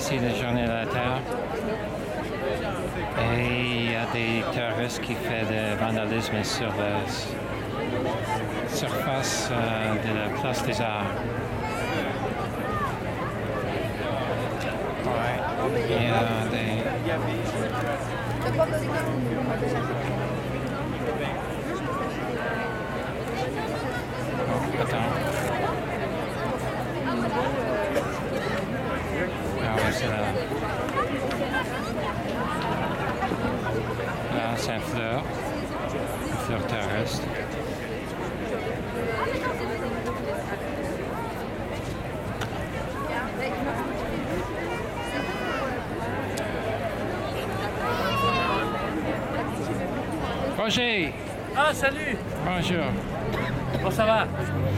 ici la journée de la Terre. Et il y a des terroristes qui font du vandalisme sur la surface de la place des Arts. Ouais, il y a des... Oh, attends. Ah ouais, c'est là. Là, c'est un fleur terrestre. Roger! Ah, salut! Bonjour. Bon, ça va?